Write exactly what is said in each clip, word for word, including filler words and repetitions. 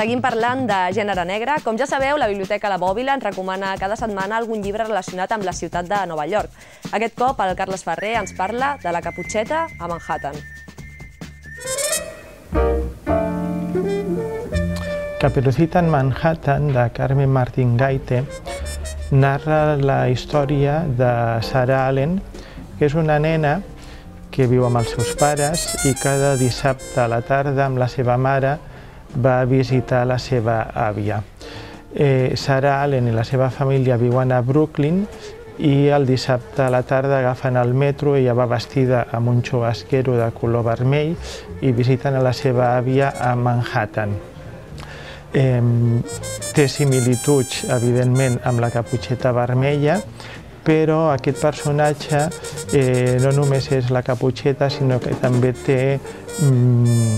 Seguim parlant de gènere negre. Com ja sabeu, la Biblioteca La Bòbila ens recomana cada setmana algun llibre relacionat amb la ciutat de Nova York. Aquest cop, el Carles Ferrer ens parla de La Caputxeta a Manhattan. Caperucita en Manhattan, de Carmen Martín Gaite, narra la història de Sarah Allen, que és una nena que viu amb els seus pares i cada dissabte a la tarda amb la seva mare va a visitar la seva àvia. Eh, Sarah Allen i la seva família viuen a Brooklyn i el dissabte a la tarda agafen el metro, ella va vestida amb un xubasquero de color vermell i visiten a la seva àvia a Manhattan. Eh, té similituds, evidentment, amb la Caputxeta Vermella, però aquest personatge eh, no només és la Caputxeta, sinó que també té mm,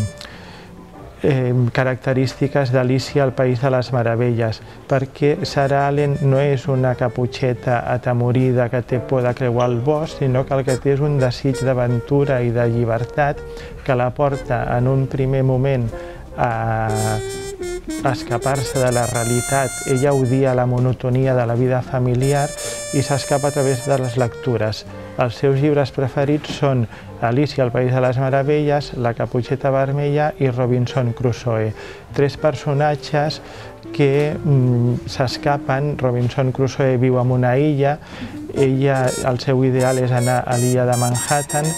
eh, característiques d'Alícia al País de les Meravelles, perquè Sarah Allen no és una caputxeta atemorida que té por de creuar el bosc, sinó que el que té és un desig d'aventura i de llibertat que la porta en un primer moment a escapar-se de la realitat. Ella odia la monotonia de la vida familiar i s'escapa a través de les lectures. Els seus llibres preferits són Alícia al País de les Meravelles, La Caputxeta Vermella i Robinson Crusoe. Tres personatges que mm, s'escapen. Robinson Crusoe viu en una illa, ella, el seu ideal és anar a l'illa de Manhattan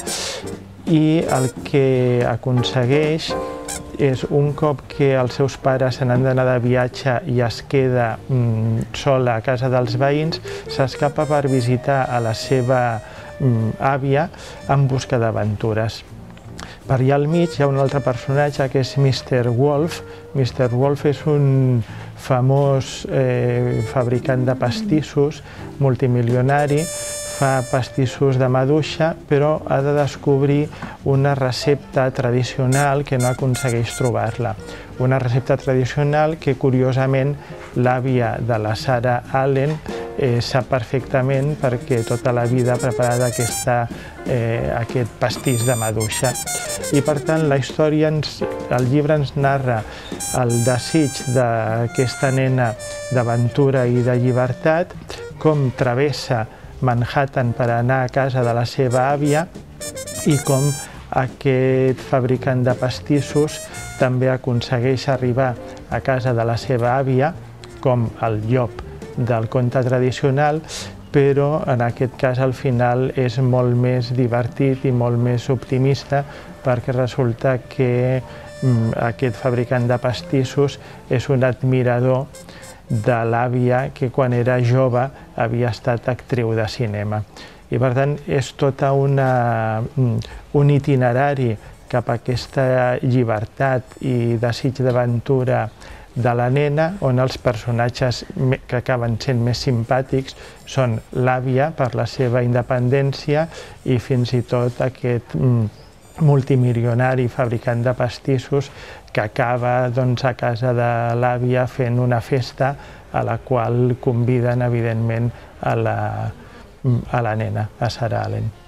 i el que aconsegueix és un cop que els seus pares se n'han d'anar de viatge i es queda mm, sola a casa dels veïns, s'escapa per visitar a la seva mm, àvia en busca d'aventures. Per allà al mig hi ha un altre personatge que és mister Wolf. mister Wolf és un famós eh, fabricant de pastissos, multimilionari, fa pastissos de maduixa, però ha de descobrir una recepta tradicional que no aconsegueix trobar-la. Una recepta tradicional que, curiosament, l'àvia de la Sarah Allen eh, sap perfectament perquè tota la vida ha preparat aquesta, eh, aquest pastís de maduixa. I, per tant, la història, ens, el llibre ens narra el desig d'aquesta nena d'aventura i de llibertat, com travessa Manhattan per anar a casa de la seva àvia i com aquest fabricant de pastissos també aconsegueix arribar a casa de la seva àvia, com el llop del conte tradicional, però en aquest cas al final és molt més divertit i molt més optimista perquè resulta que mm, aquest fabricant de pastissos és un admirador de l'àvia que quan era jove havia estat actriu de cinema. I per tant és tot un itinerari cap a aquesta llibertat i desig d'aventura de la nena, on els personatges que acaben sent més simpàtics són l'àvia per la seva independència i fins i tot aquest multimilionari fabricant de pastissos que acaba doncs, a casa de l'àvia fent una festa a la qual conviden, evidentment, a la, a la nena, a Sarah Allen.